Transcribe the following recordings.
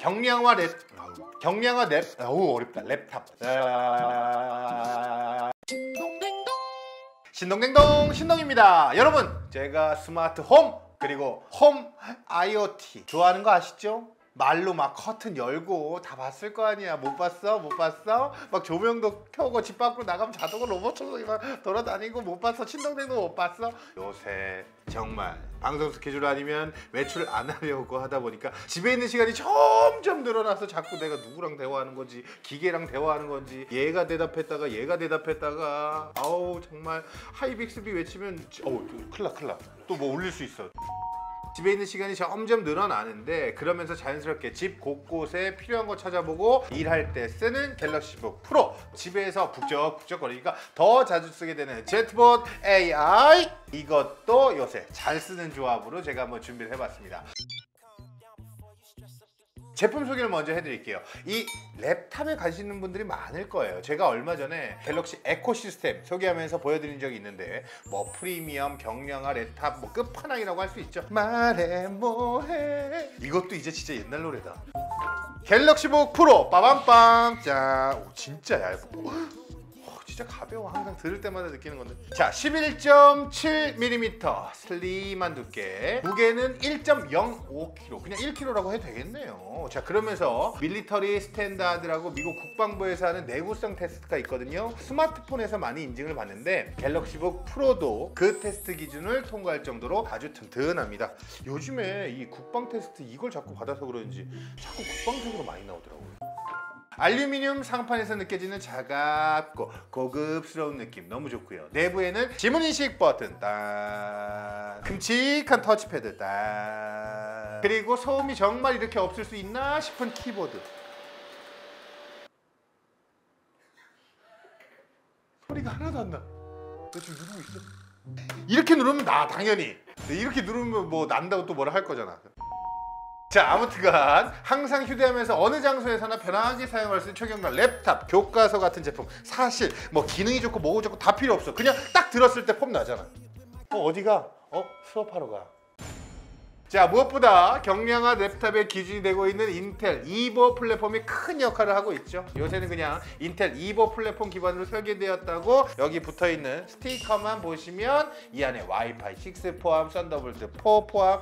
경량화 어렵다. 랩탑. 신동댕동 신동입니다. 여러분, 제가 스마트 홈 그리고 홈 IoT 좋아하는 거 아시죠? 말로 막 커튼 열고 다 봤을 거 아니야. 못 봤어? 못 봤어? 막 조명도 켜고 집 밖으로 나가면 자동으로 로봇 청소기 막 돌아다니고 못 봤어? 신동댕도 못 봤어? 요새 정말 방송 스케줄 아니면 외출 안 하려고 하다 보니까 집에 있는 시간이 점점 늘어나서 자꾸 내가 누구랑 대화하는 건지 기계랑 대화하는 건지 얘가 대답했다가 아우 정말 하이빅스비 외치면 큰일 나 또 뭐 울릴 수 있어. 집에 있는 시간이 점점 늘어나는데 그러면서 자연스럽게 집 곳곳에 필요한 거 찾아보고 일할 때 쓰는 갤럭시북 프로, 집에서 북적북적 거리니까 더 자주 쓰게 되는 제트봇 AI, 이것도 요새 잘 쓰는 조합으로 제가 한번 준비를 해봤습니다. 제품 소개를 먼저 해드릴게요. 이 랩탑에 가시는 분들이 많을 거예요. 제가 얼마 전에 갤럭시 에코 시스템 소개하면서 보여드린 적이 있는데 뭐 프리미엄, 경량화, 랩탑 뭐 끝판왕이라고 할 수 있죠. 말해 뭐해, 이것도 이제 진짜 옛날 노래다. 갤럭시북 프로 빠밤빰. 자, 진짜 얇고 진짜 가벼워. 항상 들을 때마다 느끼는 건데. 자, 11.7mm 슬림한 두께, 무게는 1.05kg, 그냥 1kg라고 해도 되겠네요. 자, 그러면서 밀리터리 스탠다드라고 미국 국방부에서 하는 내구성 테스트가 있거든요. 스마트폰에서 많이 인증을 받는데 갤럭시북 프로도 그 테스트 기준을 통과할 정도로 아주 튼튼합니다. 요즘에 이 국방 테스트 이걸 자꾸 받아서 그런지 자꾸 국방적으로 많이 나오더라고요. 알루미늄 상판에서 느껴지는 차갑고 고급스러운 느낌 너무 좋고요. 내부에는 지문인식 버튼 딱, 큼직한 터치패드 딱, 그리고 소음이 정말 이렇게 없을 수 있나 싶은 키보드. 소리가 하나도 안 나. 나 지금 누르고 있어. 이렇게 누르면 나 당연히. 이렇게 누르면 뭐 난다고 또 뭐라 할 거잖아. 자, 아무튼간 항상 휴대하면서 어느 장소에서나 편하게 사용할 수 있는 초경량 랩탑, 교과서 같은 제품. 사실 뭐 기능이 좋고 뭐고 좋고 다 필요 없어. 그냥 딱 들었을 때 폼 나잖아. 어디가? 수업하러 가. 자, 무엇보다 경량화 랩탑의 기준이 되고 있는 인텔 이보 플랫폼이 큰 역할을 하고 있죠. 요새는 그냥 인텔 이보 플랫폼 기반으로 설계되었다고 여기 붙어있는 스티커만 보시면 이 안에 와이파이 6 포함, 썬더볼트 4 포함,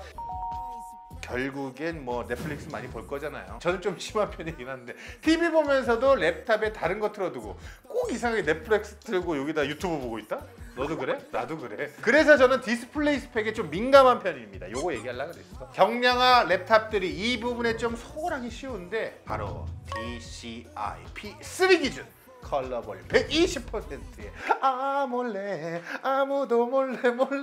결국엔 뭐 넷플릭스 많이 볼 거잖아요. 저는 좀 심한 편이긴 한데 TV 보면서도 랩탑에 다른 거 틀어두고 꼭 이상하게 넷플릭스 틀고 여기다 유튜브 보고 있다? 너도 그래? 나도 그래. 그래서 저는 디스플레이 스펙에 좀 민감한 편입니다. 요거 얘기하려고 그랬어. 경량화 랩탑들이 이 부분에 좀 소홀하기 쉬운데 바로 DCI P3 기준 컬러 볼륨 120%에 몰래 아무도 몰래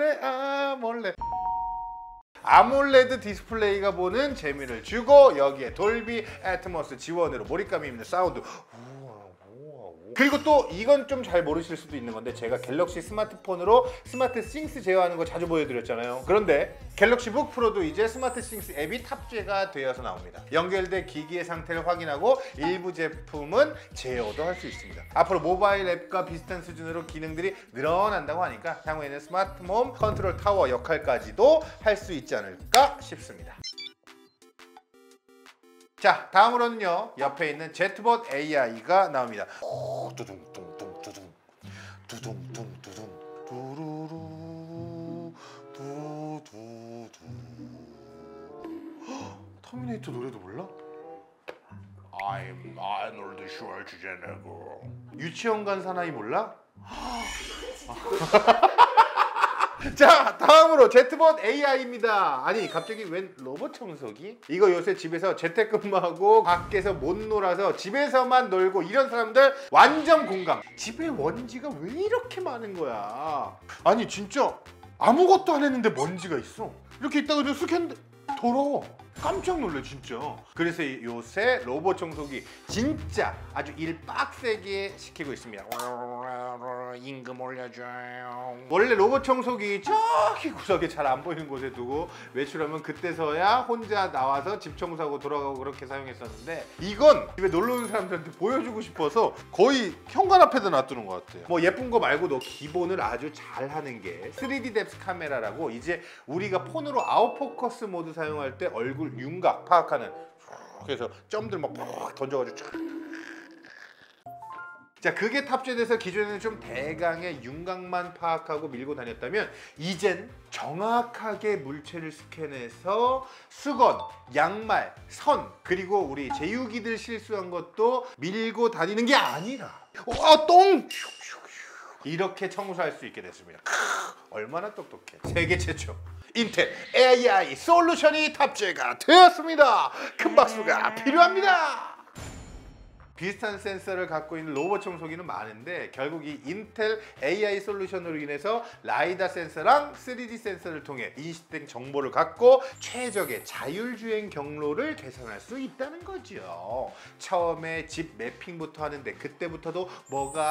아몰레드 디스플레이가 보는 재미를 주고 여기에 돌비 애트모스 지원으로 몰입감이 있는 사운드. 그리고 또 이건 좀 잘 모르실 수도 있는 건데 제가 갤럭시 스마트폰으로 스마트 싱스 제어하는 거 자주 보여드렸잖아요. 그런데 갤럭시북 프로도 이제 스마트 싱스 앱이 탑재가 되어서 나옵니다. 연결된 기기의 상태를 확인하고 일부 제품은 제어도 할 수 있습니다. 앞으로 모바일 앱과 비슷한 수준으로 기능들이 늘어난다고 하니까 향후에는 스마트홈 컨트롤 타워 역할까지도 할 수 있지 않을까 싶습니다. 자, 다음으로는요 옆에 있는 제트봇 AI가 나옵니다. 두둥둥둥두둥 두둥둥두둥 두루루 두두두. 터미네이터 노래도 몰라? I'm Arnold Schwarzenegger. 유치원 간 사나이 몰라? 자, 다음으로 제트봇 AI입니다. 아니 갑자기 웬 로봇 청소기? 이거 요새 집에서 재택근무하고 밖에서 못 놀아서 집에서만 놀고 이런 사람들 완전 공감. 집에 먼지가 왜 이렇게 많은 거야? 아니 진짜 아무것도 안 했는데 먼지가 있어. 이렇게 있다가 좀 쓱 했는데 더러워. 깜짝 놀래 진짜. 그래서 요새 로봇 청소기 진짜 아주 일 빡세게 시키고 있습니다. 임금 올려줘요. 원래 로봇 청소기 저기 구석에 잘 안 보이는 곳에 두고 외출하면 그때서야 혼자 나와서 집 청소하고 돌아가고 그렇게 사용했었는데 이건 집에 놀러 오는 사람들한테 보여주고 싶어서 거의 현관 앞에다 놔두는 것 같아요. 뭐 예쁜 거 말고도 기본을 아주 잘 하는 게 3D 뎁스 카메라라고 이제 우리가 폰으로 아웃포커스 모드 사용할 때 얼굴 윤곽 파악하는 해서 점들 막 던져가지고 쫙. 자, 그게 탑재돼서 기존에는 좀 대강의 윤곽만 파악하고 밀고 다녔다면 이젠 정확하게 물체를 스캔해서 수건, 양말, 선, 그리고 우리 제유기들 실수한 것도 밀고 다니는 게 아니라 똥! 이렇게 청소할 수 있게 됐습니다. 얼마나 똑똑해. 세계 최초 인텔 AI 솔루션이 탑재가 되었습니다. 큰 박수가 필요합니다. 비슷한 센서를 갖고 있는 로봇 청소기는 많은데 결국 이 인텔 AI 솔루션으로 인해서 라이다 센서랑 3D 센서를 통해 인식된 정보를 갖고 최적의 자율주행 경로를 계산할 수 있다는 거죠. 처음에 집 매핑부터 하는데 그때부터도 뭐가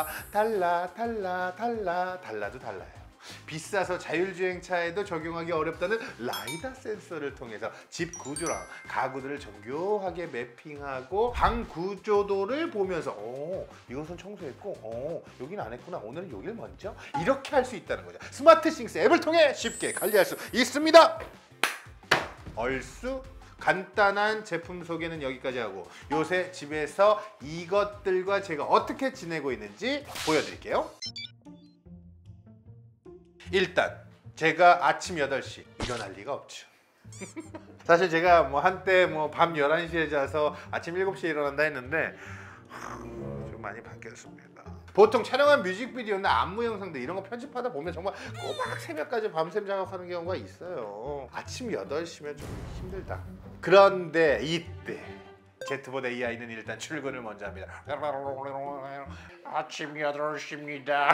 달라도 달라요. 비싸서 자율주행차에도 적용하기 어렵다는 라이다 센서를 통해서 집 구조랑 가구들을 정교하게 매핑하고 방 구조도를 보면서 이것은 청소했고 여기는 안 했구나, 오늘은 여길 먼저, 이렇게 할 수 있다는 거죠. 스마트싱스 앱을 통해 쉽게 관리할 수 있습니다. 얼쑤 간단한 제품 소개는 여기까지 하고 요새 집에서 이것들과 제가 어떻게 지내고 있는지 보여드릴게요. 일단 제가 아침 8시 일어날 리가 없죠. 사실 제가 뭐 한때 밤 11시에 자서 아침 7시에 일어난다 했는데 좀 많이 바뀌었습니다. 보통 촬영한 뮤직비디오나 안무 영상들 이런 거 편집하다 보면 정말 꼬박 새벽까지 밤샘 작업하는 경우가 있어요. 아침 8시면 좀 힘들다. 그런데 이때 제트봇 AI는 일단 출근을 먼저 합니다. 아침 8시입니다.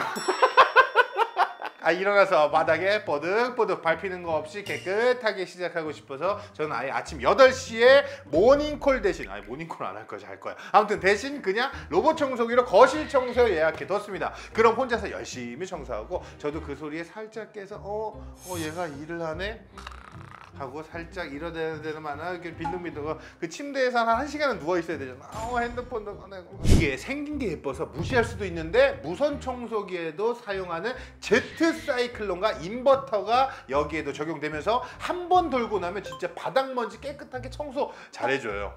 일어나서 바닥에 뽀득뽀득 밟히는 거 없이 깨끗하게 시작하고 싶어서 저는 아예 아침 8시에 모닝콜 대신 모닝콜 안 할 거야, 잘 거야. 아무튼 대신 그냥 로봇 청소기로 거실 청소 예약해 뒀습니다. 그럼 혼자서 열심히 청소하고 저도 그 소리에 살짝 깨서 얘가 일을 하네? 하고 살짝 일어나야 되는만한 이렇게 빈둥빈둥 그 침대에서 한 1시간은 누워 있어야 되잖아. 핸드폰도 꺼내고. 이게 생긴 게 예뻐서 무시할 수도 있는데 무선 청소기에도 사용하는 Z 사이클론과 인버터가 여기에도 적용되면서 한 번 돌고 나면 진짜 바닥먼지 깨끗하게 청소 잘해줘요.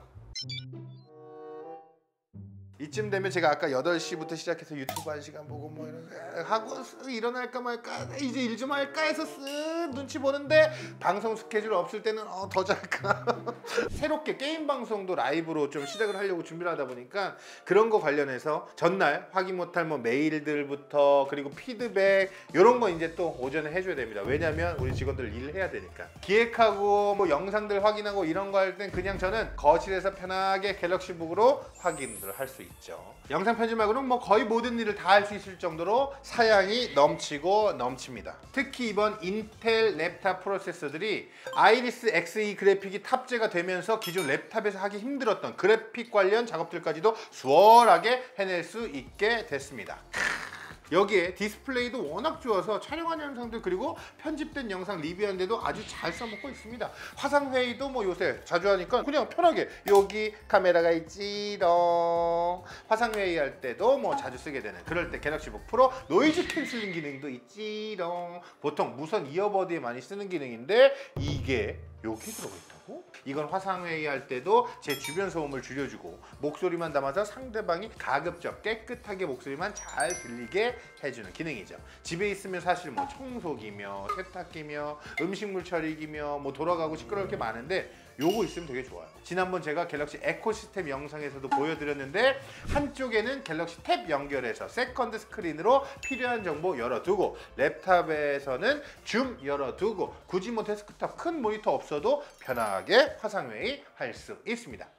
이쯤 되면 제가 아까 8시부터 시작해서 유튜브 1시간 보고 뭐 이런 하고 일어날까 말까 이제 일 좀 할까 해서 쓱 눈치 보는데 방송 스케줄 없을 때는 더 잘까. 새롭게 게임 방송도 라이브로 좀 시작을 하려고 준비를 하다 보니까 그런 거 관련해서 전날 확인 못할 메일들부터 그리고 피드백 이런 거 이제 또 오전에 해줘야 됩니다. 왜냐면 우리 직원들 일을 해야 되니까. 기획하고 영상들 확인하고 이런 거 할 땐 그냥 저는 거실에서 편하게 갤럭시북으로 확인을 할 수 있죠. 영상 편집 말고는 거의 모든 일을 다 할 수 있을 정도로 사양이 넘칩니다. 특히 이번 인텔 랩탑 프로세서들이 아이리스 Xe 그래픽이 탑재가 되면서 기존 랩탑에서 하기 힘들었던 그래픽 관련 작업들까지도 수월하게 해낼 수 있게 됐습니다. 여기에 디스플레이도 워낙 좋아서 촬영한 영상들 그리고 편집된 영상 리뷰하는데도 아주 잘 써먹고 있습니다. 화상회의도 요새 자주 하니까 그냥 편하게 여기 카메라가 있지롱. 화상회의 할 때도 자주 쓰게 되는, 그럴 때 갤럭시북 프로 노이즈 캔슬링 기능도 있지롱. 보통 무선 이어버드에 많이 쓰는 기능인데 이게 여기 들어있다고? 이건 화상회의 할 때도 제 주변 소음을 줄여주고 목소리만 담아서 상대방이 가급적 깨끗하게 목소리만 잘 들리게 해주는 기능이죠. 집에 있으면 사실 청소기며 세탁기며 음식물 처리기며 돌아가고 시끄러울 게 많은데 요거 있으면 되게 좋아요. 지난번 제가 갤럭시 에코시스템 영상에서도 보여드렸는데 한쪽에는 갤럭시 탭 연결해서 세컨드 스크린으로 필요한 정보 열어두고 랩탑에서는 줌 열어두고 굳이 데스크탑 큰 모니터 없어도 편하게 화상회의 할 수 있습니다.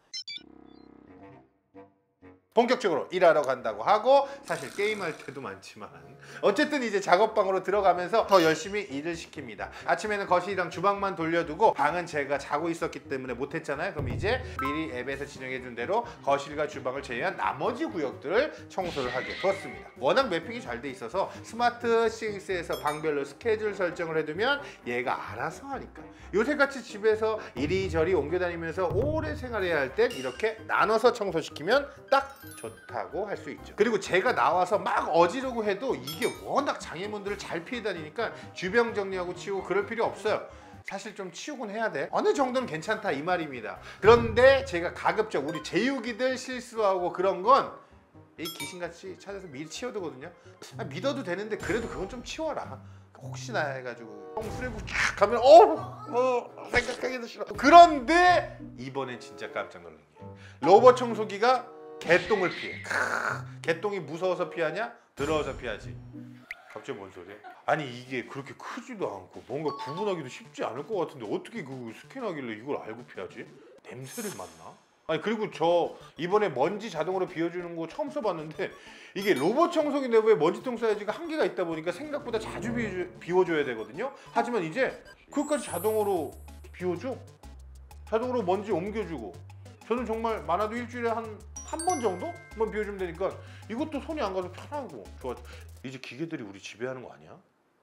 본격적으로 일하러 간다고 하고 사실 게임할 때도 많지만 어쨌든 이제 작업방으로 들어가면서 더 열심히 일을 시킵니다. 아침에는 거실이랑 주방만 돌려두고 방은 제가 자고 있었기 때문에 못했잖아요. 그럼 이제 미리 앱에서 진행해준 대로 거실과 주방을 제외한 나머지 구역들을 청소를 하게 되었습니다. 워낙 매핑이 잘 돼 있어서 스마트 싱스에서 방별로 스케줄 설정을 해두면 얘가 알아서 하니까 요새같이 집에서 이리저리 옮겨다니면서 오래 생활해야 할 땐 이렇게 나눠서 청소시키면 딱 좋다고 할 수 있죠. 그리고 제가 나와서 막 어지르고 해도 이게 워낙 장애물들을 잘 피해 다니니까 주변 정리하고 치우고 그럴 필요 없어요. 사실 좀 치우곤 해야 돼. 어느 정도는 괜찮다 이 말입니다. 그런데 제가 가급적 우리 제육이들 실수하고 그런 건 이 귀신같이 찾아서 미리 치워두거든요. 믿어도 되는데 그래도 그건 좀 치워라. 혹시나 해가지고 똥 쓰레기 쫙 가면 생각하기도 싫어. 그런데 이번엔 진짜 깜짝 놀란 게 로봇 청소기가 개똥을 피해. 개똥이 무서워서 피하냐? 더러워서 피하지. 갑자기 뭔 소리야? 아니 이게 그렇게 크지도 않고 뭔가 구분하기도 쉽지 않을 것 같은데 어떻게 그 스캔하길래 이걸 알고 피하지? 냄새를 맡나? 아니 그리고 저 이번에 먼지 자동으로 비워주는 거 처음 써봤는데 이게 로봇 청소기 내부에 먼지통 사이즈가 한계가 있다 보니까 생각보다 자주 비워줘야 되거든요. 하지만 이제 그것까지 자동으로 비워줘. 자동으로 먼지 옮겨주고 저는 정말 많아도 일주일에 한 번 정도만 비워주면 되니까 이것도 손이 안 가서 편하고 좋아. 이제 기계들이 우리 지배하는 거 아니야?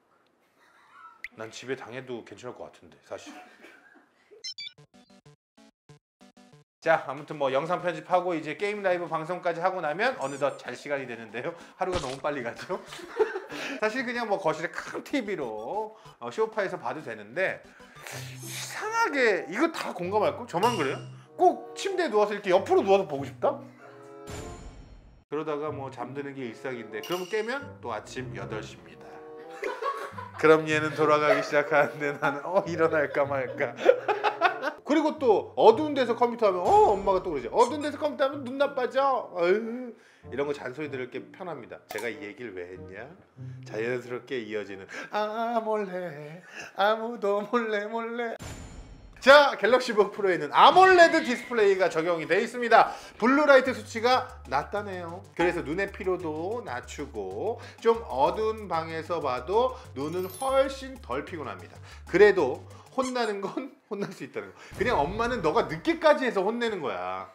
난 지배 당해도 괜찮을 것 같은데 사실. 자 아무튼 뭐 영상 편집하고 이제 게임 라이브 방송까지 하고 나면 어느덧 잘 시간이 되는데요. 하루가 너무 빨리 가죠. 사실 그냥 뭐 거실에 큰 TV로 소파에서 봐도 되는데 이상하게 이거 다 공감할 거? 저만 그래요? 꼭 침대에 누워서 이렇게 옆으로 누워서 보고 싶다? 그러다가 뭐 잠드는 게 일상인데 그럼 깨면 또 아침 8시입니다. 그럼 얘는 돌아가기 시작하는데 나는 일어날까 말까. 그리고 또 어두운 데서 컴퓨터 하면 엄마가 또 그러지. 어두운 데서 컴퓨터 하면 눈 나빠져. 이런 거 잔소리 들을 게 편합니다. 제가 이 얘기를 왜 했냐? 자연스럽게 이어지는 몰래 아무도 몰래. 자 갤럭시북 프로에는 아몰레드 디스플레이가 적용이 되어 있습니다. 블루라이트 수치가 낮다네요. 그래서 눈의 피로도 낮추고 좀 어두운 방에서 봐도 눈은 훨씬 덜 피곤합니다. 그래도 혼나는 건 혼날 수 있다는 거. 그냥 엄마는 너가 늦게까지 해서 혼내는 거야.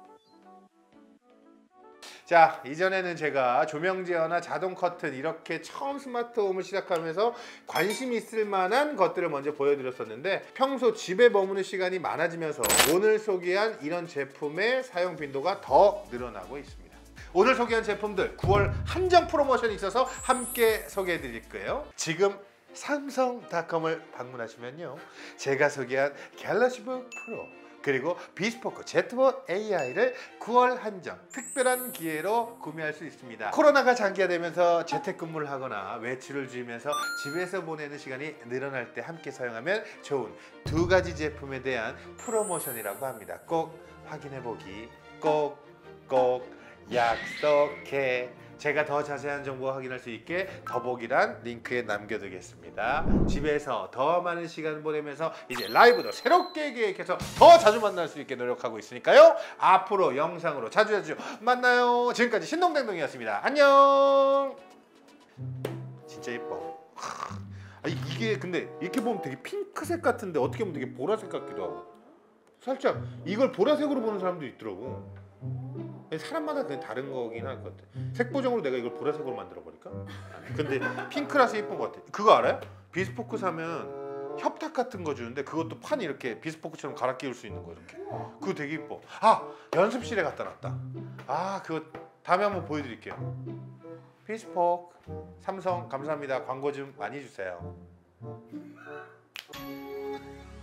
자 이전에는 제가 조명 제어나 자동 커튼 이렇게 처음 스마트홈을 시작하면서 관심 있을 만한 것들을 먼저 보여드렸었는데 평소 집에 머무는 시간이 많아지면서 오늘 소개한 이런 제품의 사용 빈도가 더 늘어나고 있습니다. 오늘 소개한 제품들 9월 한정 프로모션이 있어서 함께 소개해 드릴 거예요. 지금 삼성닷컴을 방문하시면요 제가 소개한 갤럭시북 프로 그리고 비스포크 제트봇 AI를 9월 한정 특별한 기회로 구매할 수 있습니다. 코로나가 장기화되면서 재택근무를 하거나 외출을 줄이면서 집에서 보내는 시간이 늘어날 때 함께 사용하면 좋은 두 가지 제품에 대한 프로모션이라고 합니다. 꼭 확인해보기 꼭 약속해. 제가 더 자세한 정보 확인할 수 있게 더보기란 링크에 남겨두겠습니다. 집에서 더 많은 시간 보내면서 이제 라이브도 새롭게 계획해서 더 자주 만날 수 있게 노력하고 있으니까요. 앞으로 영상으로 자주 만나요. 지금까지 신동댕동이었습니다. 안녕. 진짜 예뻐. 이게 근데 이렇게 보면 되게 핑크색 같은데 어떻게 보면 되게 보라색 같기도 하고 살짝 이걸 보라색으로 보는 사람도 있더라고. 사람마다 그냥 다른 거긴 할 것 같아. 색보정으로 내가 이걸 보라색으로 만들어 버릴까? 근데 핑크라서 예쁜 것 같아. 그거 알아요? 비스포크 사면 협탁 같은 거 주는데 그것도 판 이렇게 비스포크처럼 갈아 끼울 수 있는 거 이렇게. 그거 되게 예뻐. 연습실에 갖다 놨다. 그거 다음에 한번 보여드릴게요. 비스포크 삼성 감사합니다. 광고 좀 많이 주세요.